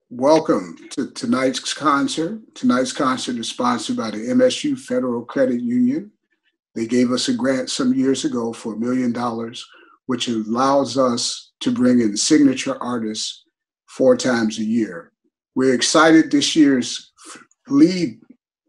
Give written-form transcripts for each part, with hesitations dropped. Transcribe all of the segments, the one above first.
Welcome to tonight's concert. Tonight's concert is sponsored by the MSU Federal Credit Union. They gave us a grant some years ago for $1 million, which allows us to bring in signature artists 4 times a year. We're excited this year's lead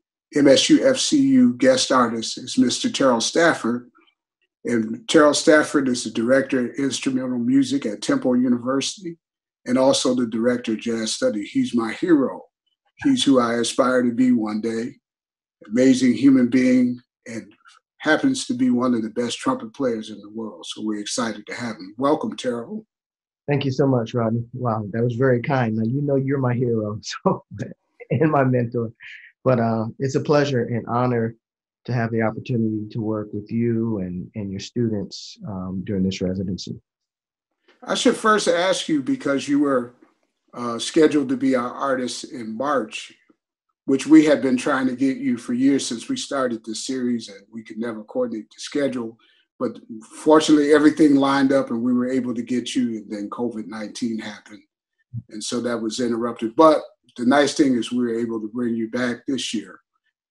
MSUFCU guest artist is Mr. Terell Stafford. And Terell Stafford is the director of instrumental music at Temple University and also the director of jazz study. He's my hero. He's who I aspire to be one day. Amazing human being and happens to be one of the best trumpet players in the world. So we're excited to have him. Welcome, Terell. Thank you so much, Rodney. Wow, that was very kind. Now, you know you're my hero so and my mentor. But it's a pleasure and honor to have the opportunity to work with you and your students during this residency. I should first ask you, because you were scheduled to be our artist in March, which we had been trying to get you for years since we started this series, and we could never coordinate the schedule. But fortunately, everything lined up and we were able to get you, and then COVID-19 happened. And so that was interrupted. But the nice thing is we were able to bring you back this year.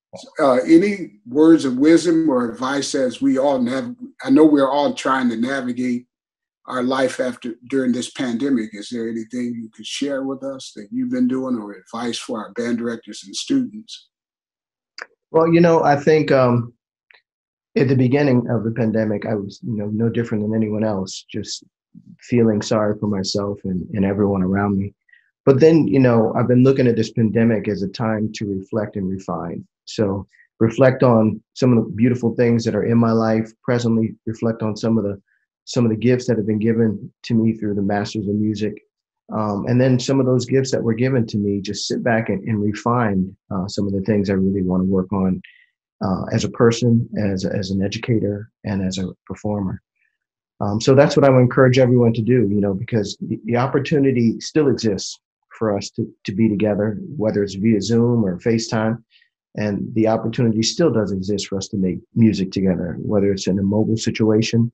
Any words of wisdom or advice as we all I know we're all trying to navigate our life during this pandemic. Is there anything you could share with us that you've been doing, or advice for our band directors and students? Well, I think at the beginning of the pandemic, I was, no different than anyone else, just feeling sorry for myself and everyone around me. But then, I've been looking at this pandemic as a time to reflect and refine. So reflect on some of the beautiful things that are in my life presently, reflect on some of the gifts that have been given to me through the Masters of Music. And then some of those gifts that were given to me, just sit back and refine some of the things I really want to work on as a person, as an educator, and as a performer. So that's what I would encourage everyone to do, because the opportunity still exists for us to be together, whether it's via Zoom or FaceTime. And the opportunity still does exist for us to make music together, whether it's in a mobile situation.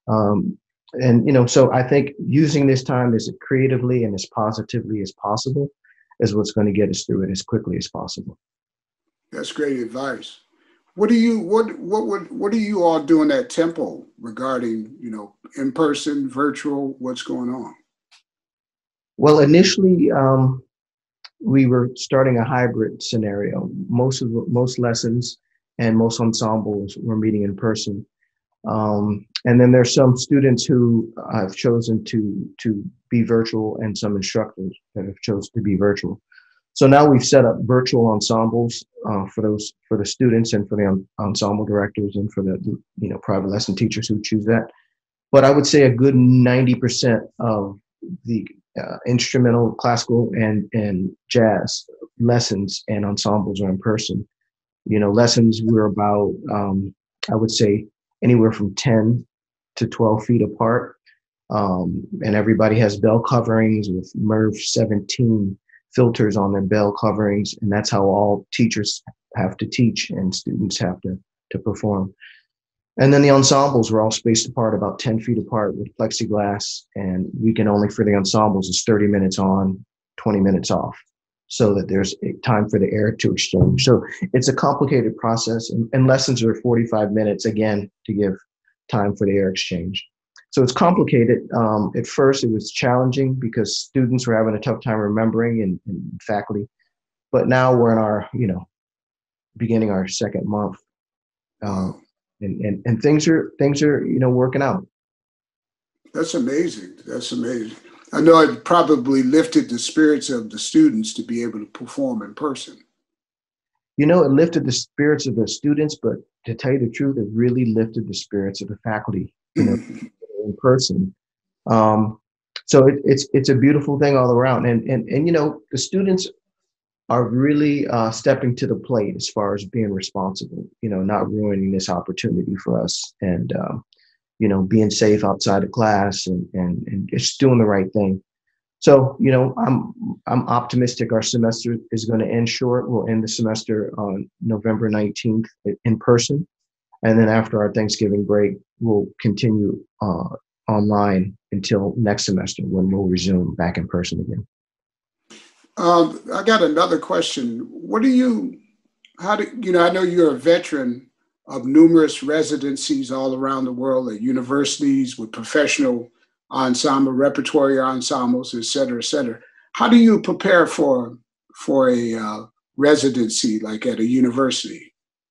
So I think using this time as creatively and as positively as possible is what's going to get us through it as quickly as possible. That's great advice. What are you all doing at Temple regarding, in person, virtual, what's going on? Well, initially, we were starting a hybrid scenario. Most lessons and most ensembles were meeting in person. And then there's some students who have chosen to be virtual, and some instructors that have chosen to be virtual. So now we've set up virtual ensembles for the students and for the ensemble directors and for the private lesson teachers who choose that. But I would say a good 90% of the instrumental, classical, and jazz lessons and ensembles are in person. Lessons were about I would say anywhere from 10 to 12 feet apart. And everybody has bell coverings with MERV 17 filters on their bell coverings. And that's how all teachers have to teach and students have to perform. And then the ensembles were all spaced apart about 10 feet apart with plexiglass. And we can only, for the ensembles, is 30 minutes on, 20 minutes off, so that there's a time for the air to exchange. So it's a complicated process, and lessons are 45 minutes, again, to give time for the air exchange. So it's complicated. At first, it was challenging because students were having a tough time remembering and faculty. But now we're in our, beginning our second month. And things are working out. That's amazing. That's amazing. I know it probably lifted the spirits of the students to be able to perform in person. It lifted the spirits of the students, but to tell you the truth, it really lifted the spirits of the faculty, in person. So it's a beautiful thing all around. And the students are really stepping to the plate as far as being responsible, not ruining this opportunity for us, and being safe outside of class and just doing the right thing. So, I'm optimistic our semester is going to end short. We'll end the semester on November 19th in person. And then after our Thanksgiving break, we'll continue online until next semester, when we'll resume back in person again. I got another question. What do you, how do, I know you're a veteran of numerous residencies all around the world at universities with professional ensemble, repertory ensembles, et cetera, et cetera. How do you prepare for a residency like at a university?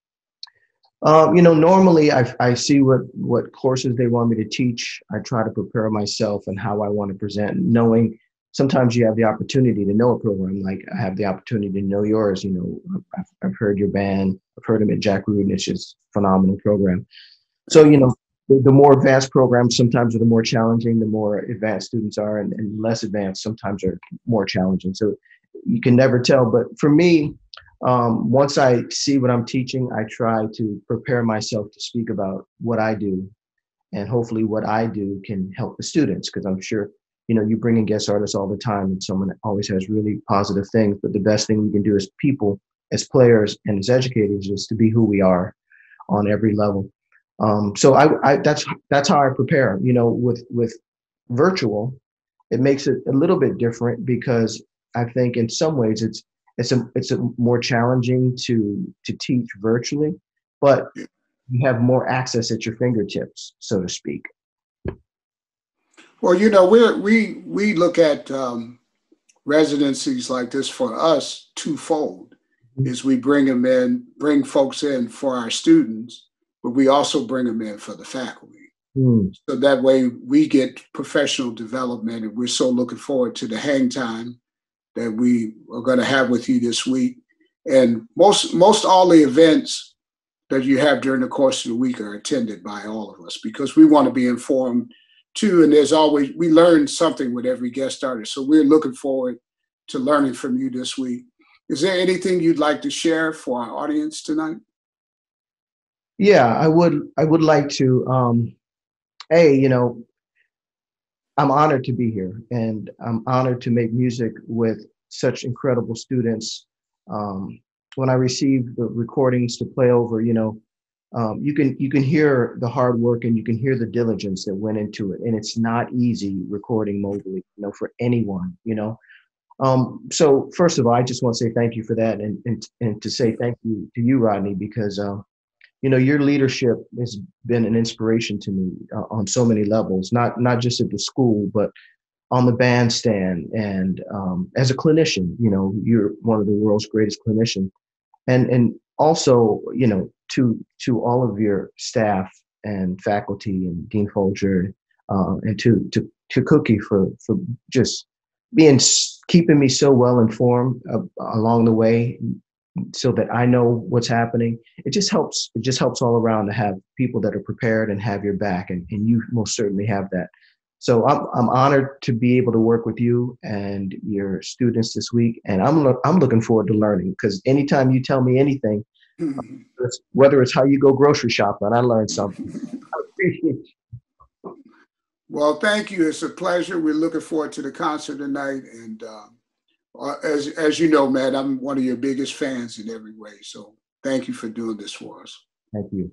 Normally I see what courses they want me to teach. I try to prepare myself and how I want to present, knowing sometimes you have the opportunity to know a program. Like I have the opportunity to know yours. I've heard your band, I've heard them at Jack Rudin. It's just a phenomenal program. So, the more advanced programs sometimes are the more challenging, the more advanced students are, and less advanced sometimes are more challenging. So you can never tell. But for me, once I see what I'm teaching, I try to prepare myself to speak about what I do, and hopefully what I do can help the students, because I'm sure, you bring in guest artists all the time and someone always has really positive things, but the best thing we can do as people, as players and as educators is to be who we are on every level. So that's how I prepare, with virtual. It makes it a little bit different because I think in some ways it's a more challenging to teach virtually, but you have more access at your fingertips, so to speak. Well, we look at residencies like this for us twofold. Is we bring folks in for our students, but we also bring them in for the faculty. So that way we get professional development, and we're so looking forward to the hang time that we are going to have with you this week. And most all the events that you have during the course of the week are attended by all of us because we want to be informed too. And we learn something with every guest artist. So we're looking forward to learning from you this week. Is there anything you'd like to share for our audience tonight? Yeah, I would like to, I'm honored to be here, and I'm honored to make music with such incredible students. When I receive the recordings to play over, you can hear the hard work and you can hear the diligence that went into it, and it's not easy recording mobily, for anyone. So first of all, I just want to say thank you for that, and to say thank you to you, Rodney, because your leadership has been an inspiration to me on so many levels, not just at the school, but on the bandstand and as a clinician. You're one of the world's greatest clinicians, and also to all of your staff and faculty and Dean Folger, and to Cookie for just keeping me so well informed along the way, so that I know what's happening. It just helps all around to have people that are prepared and have your back, and you most certainly have that. So I'm honored to be able to work with you and your students this week, and I'm looking forward to learning, because anytime you tell me anything, whether it's how you go grocery shopping, I learned something. I appreciate you. Well, thank you. It's a pleasure. We're looking forward to the concert tonight, and as you know, Matt, I'm one of your biggest fans in every way. So thank you for doing this for us. Thank you.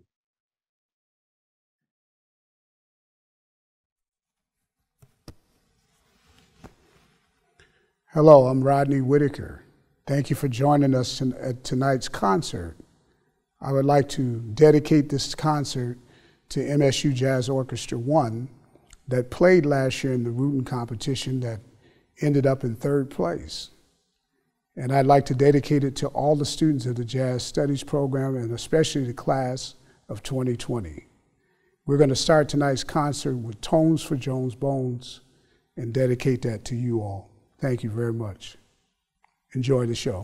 Hello, I'm Rodney Whitaker. Thank you for joining us at tonight's concert. I would like to dedicate this concert to MSU Jazz Orchestra 1 that played last year in the Rudin competition that ended up in 3rd place. And I'd like to dedicate it to all the students of the Jazz Studies program, and especially the class of 2020. We're going to start tonight's concert with Tones for Jones Bones and dedicate that to you all. Thank you very much. Enjoy the show.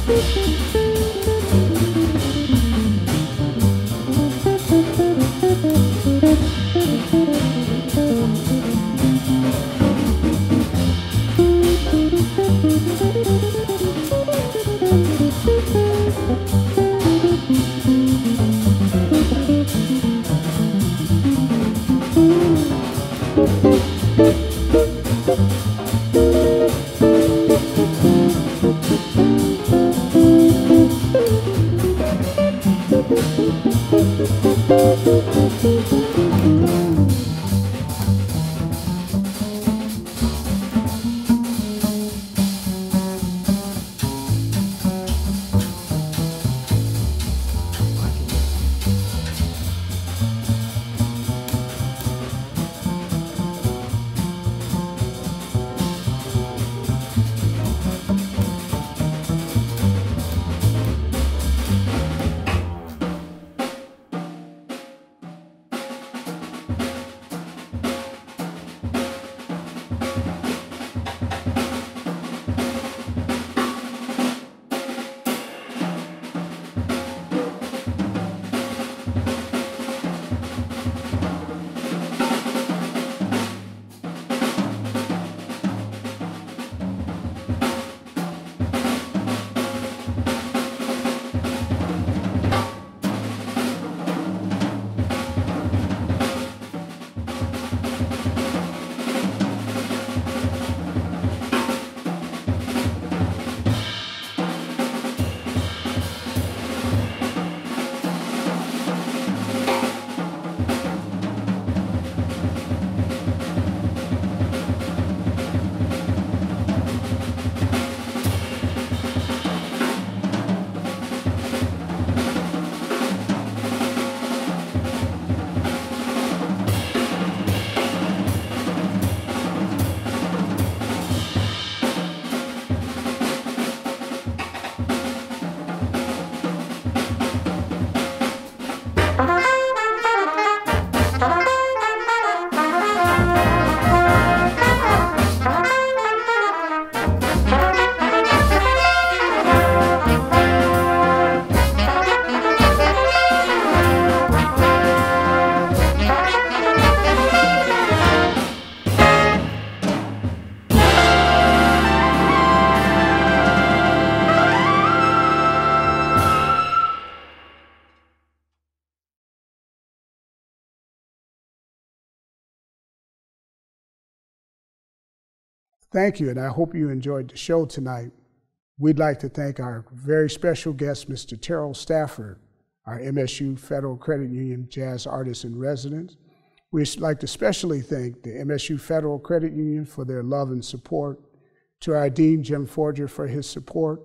Thank you, and I hope you enjoyed the show tonight. We'd like to thank our very special guest, Mr. Terell Stafford, our MSU Federal Credit Union Jazz Artist in Residence. We'd like to especially thank the MSU Federal Credit Union for their love and support, to our Dean, Jim Forger, for his support,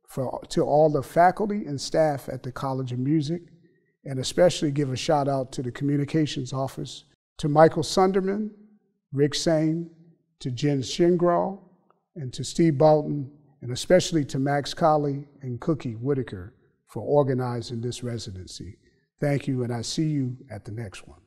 to all the faculty and staff at the College of Music, and especially give a shout out to the Communications Office, to Michael Sunderman, Rick Sane, to Jen Shingraw, and to Steve Bolton, and especially to Max Colley and Cookie Whitaker for organizing this residency. Thank you, and I see you at the next one.